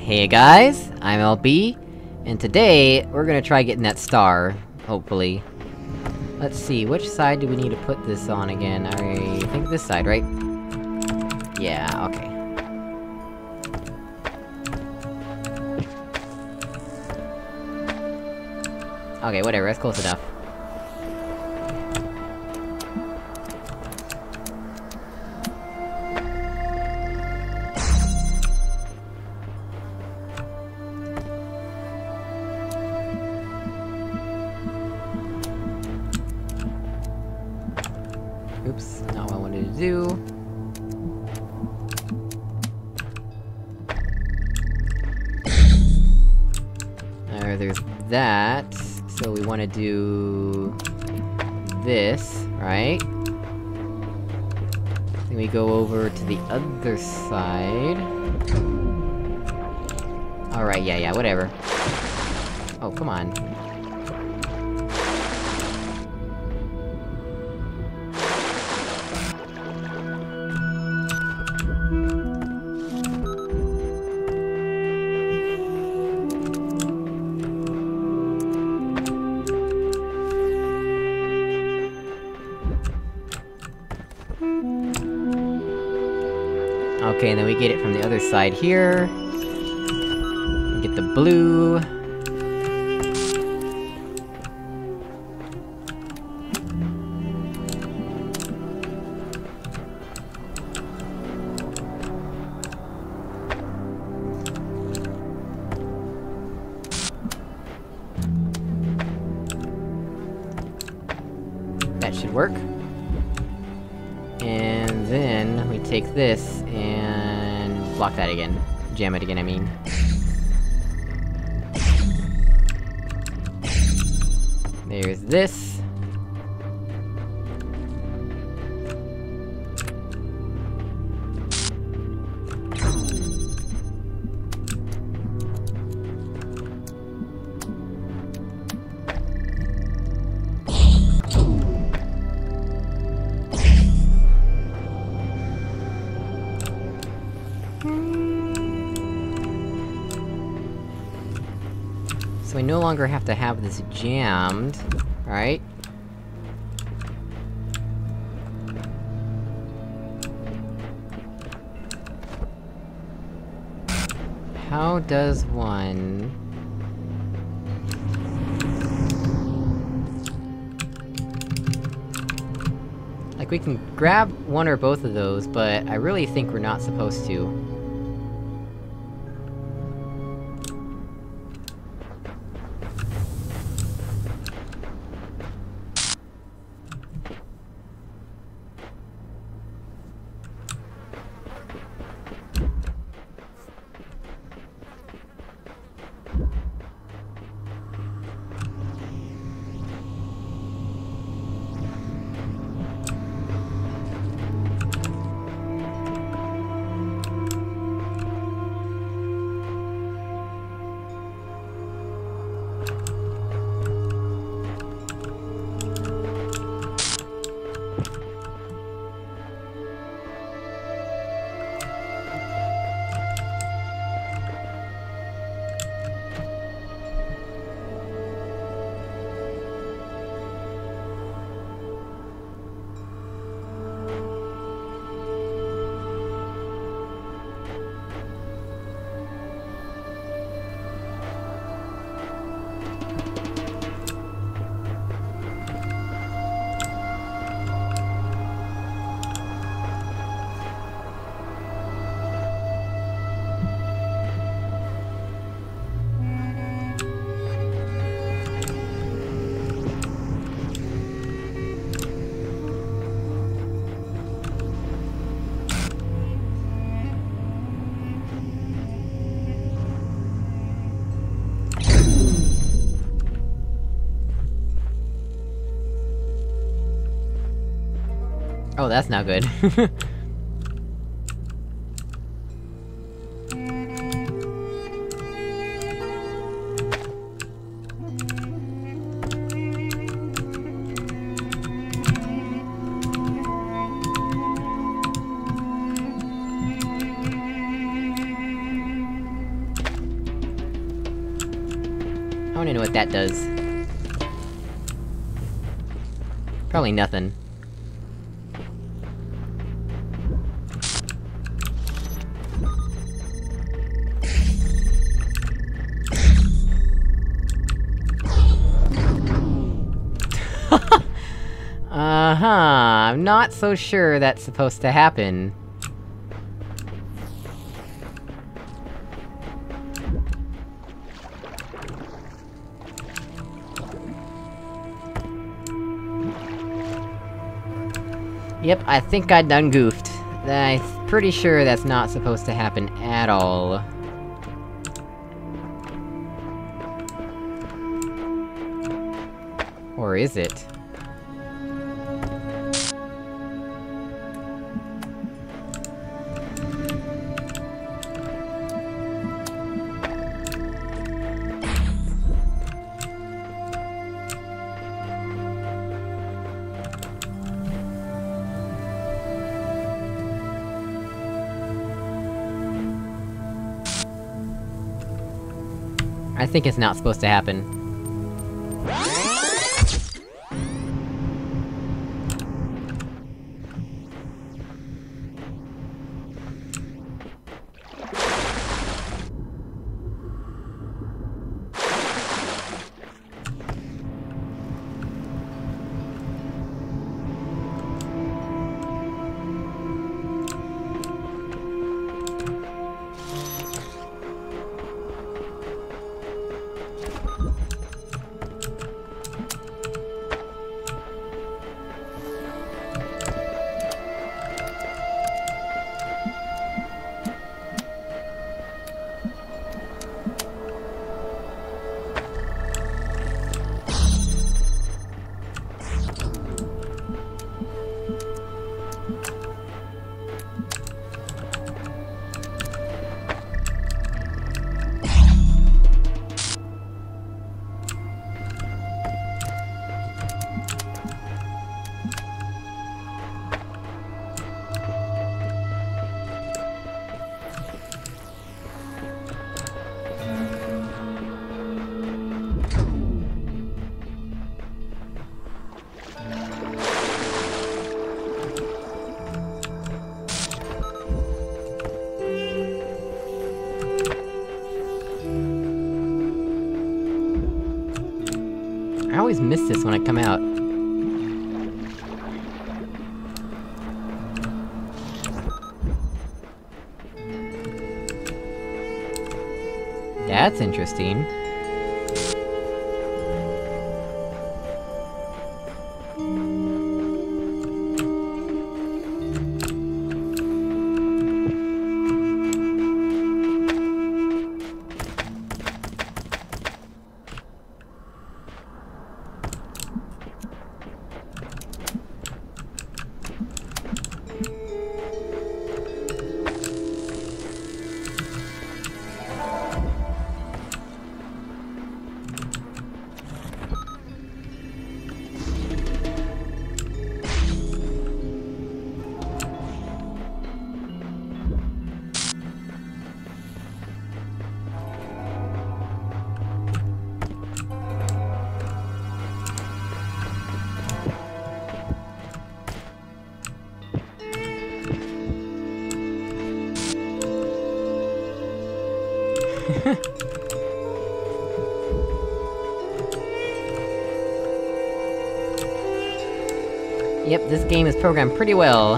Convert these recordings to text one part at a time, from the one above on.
Hey guys, I'm LB, and today, we're gonna try getting that star, hopefully. Let's see, which side do we need to put this on again? I think this side, right? Yeah, okay. Okay, whatever, that's close enough. Oops, not what I wanted to do. There's that. So we wanna do... this, right? Then we go over to the other side. Alright, yeah, whatever. Oh, come on. Okay, and then we get it from the other side here. We get the blue. That should work. And then, we take this, and... block that again. Jam it again, I mean. There's this. So we no longer have to have this jammed, right? How does one... like, we can grab one or both of those, but I really think we're not supposed to. Oh, that's not good. I wanna know what that does. Probably nothing. Uh-huh, I'm not so sure that's supposed to happen. Yep, I think I done goofed. I'm pretty sure that's not supposed to happen at all. Or is it? I think it's not supposed to happen. I always miss this when I come out. That's interesting. Yep, this game is programmed pretty well.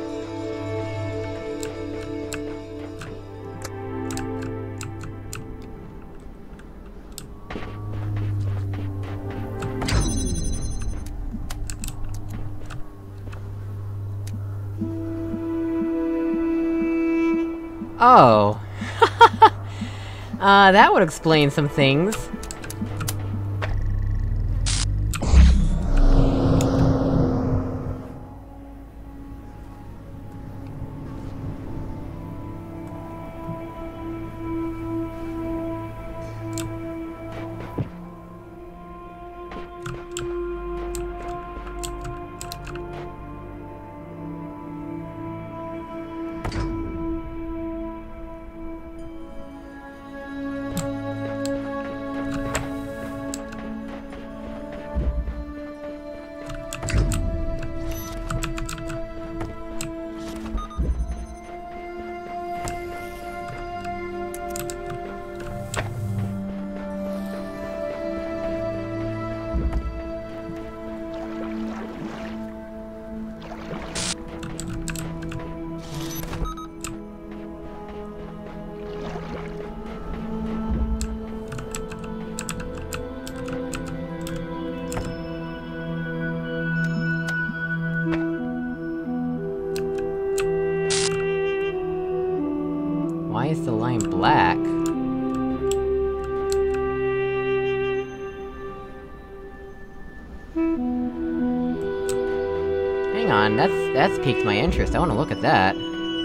Oh. That would explain some things. on, that's piqued my interest, I wanna look at that.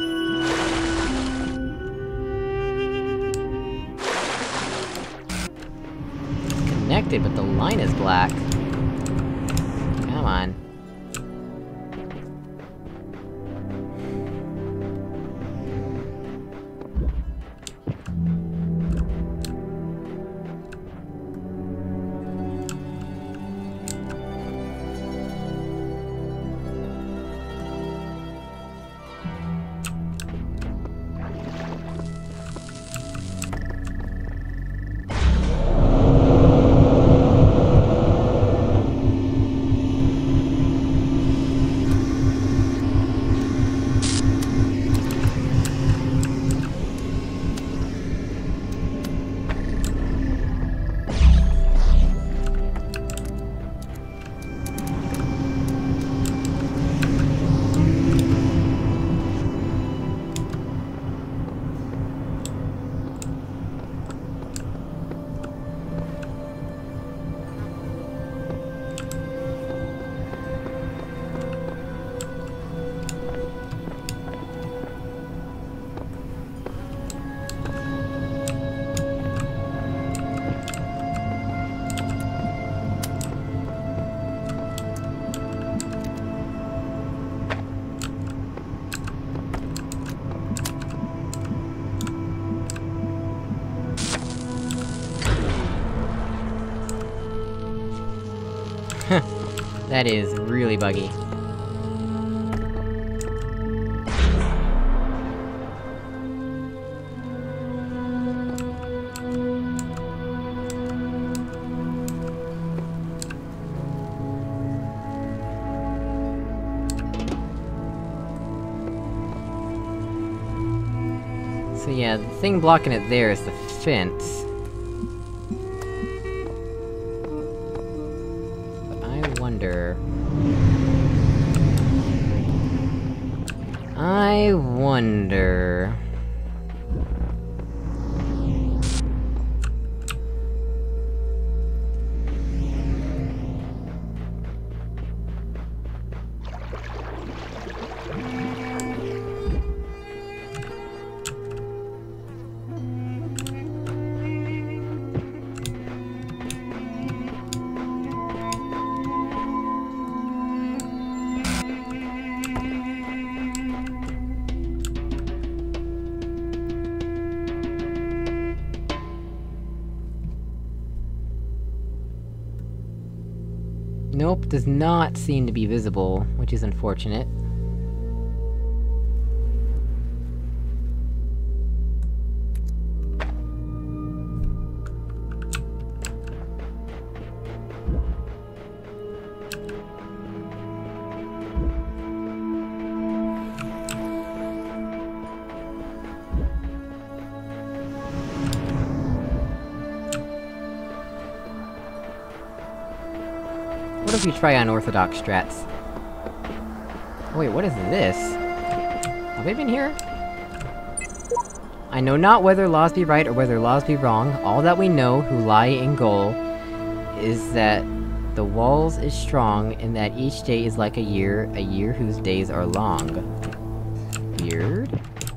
It's connected, but the line is black. Come on. That is really buggy. So yeah, the thing blocking it there is the fence. I wonder... Nope, does not seem to be visible, which is unfortunate. What if we try unorthodox strats? Oh wait, what is this? Have we been here? I know not whether laws be right or whether laws be wrong, all that we know, who lie in goal, is that the walls is strong, and that each day is like a year whose days are long. Weird?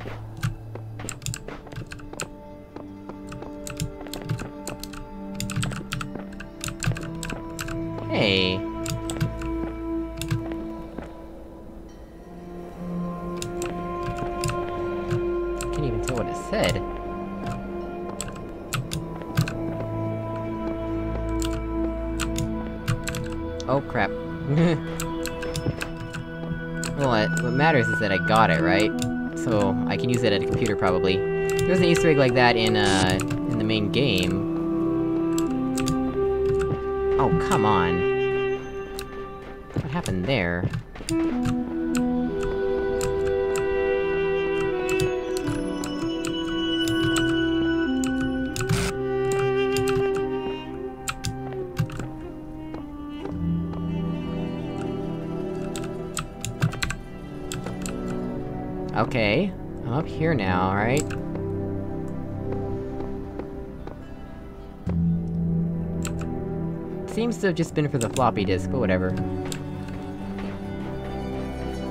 Hey. Can't even tell what it said. Oh crap. Well, what matters is that I got it, right? So, I can use it at a computer, probably. There's an Easter egg like that in the main game. Oh, come on. What happened there? Okay, I'm up here now, right? Seems to have just been for the floppy disk, but whatever.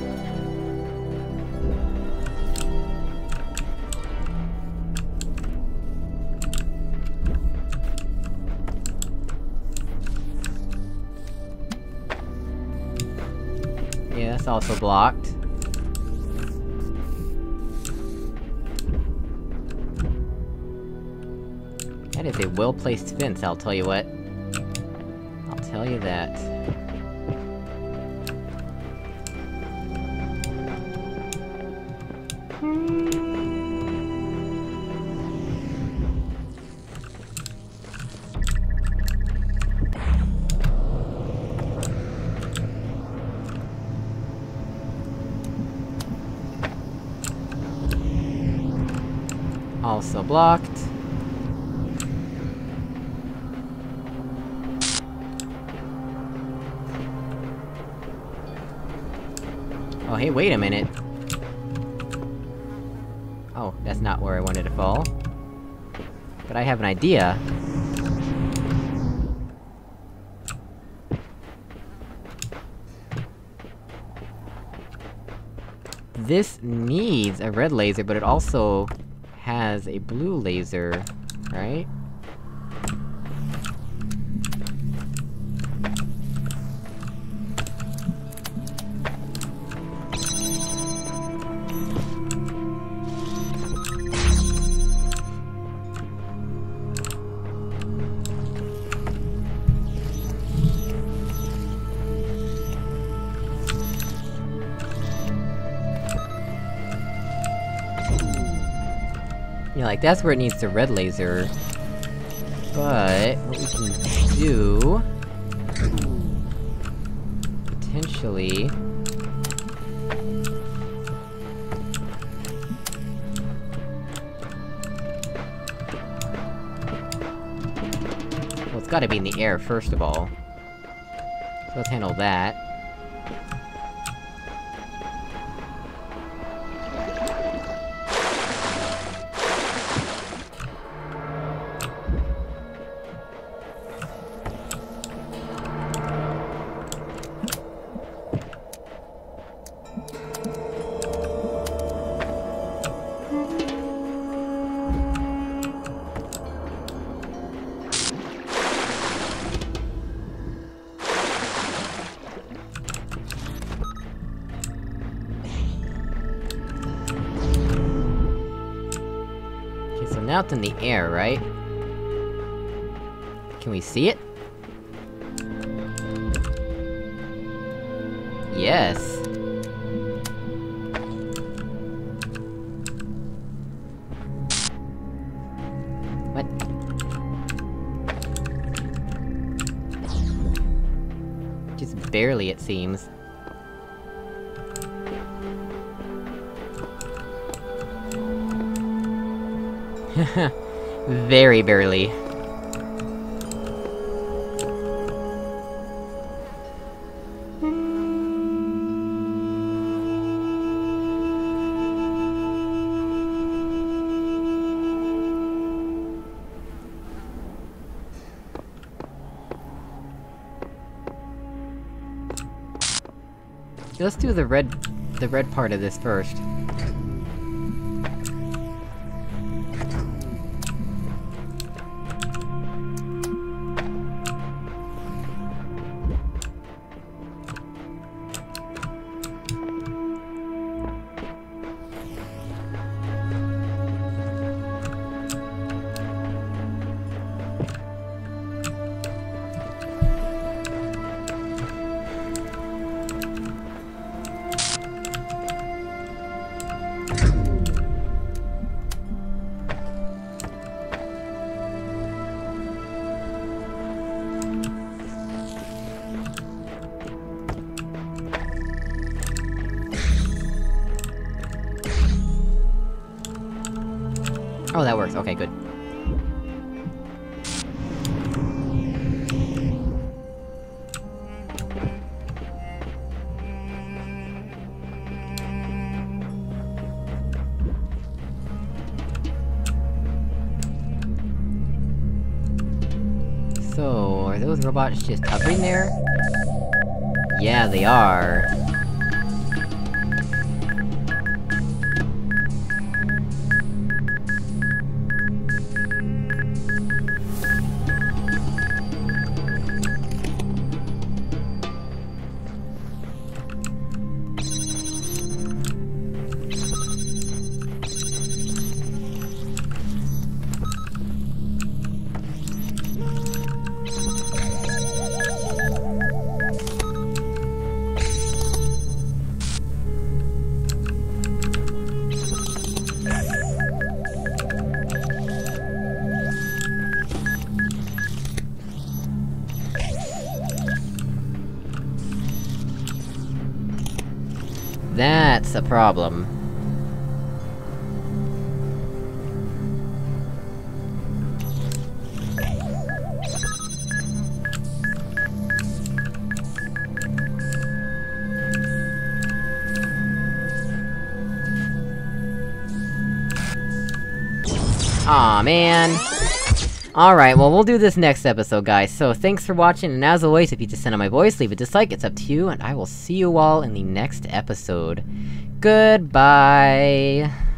That's also blocked. That is a well-placed fence, I'll tell you what. I'll tell you that. Also blocked. Oh, hey, wait a minute! Oh, that's not where I wanted to fall. But I have an idea. This needs a red laser, but it also has a blue laser, right? Yeah, like, that's where it needs the red laser. But, what we can do... potentially... well, it's gotta be in the air, first of all. So let's handle that. Now it's in the air, right? Can we see it? Yes! What? Just barely, it seems. Very barely. Let's do the red part of this first. Oh, that works. Okay, good. So, are those robots just hovering there? Yeah, they are. That's a problem. Aw, man! Alright, well, we'll do this next episode, guys, so thanks for watching, and as always, if you just send out my voice, leave a dislike, it's up to you, and I will see you all in the next episode. Goodbye!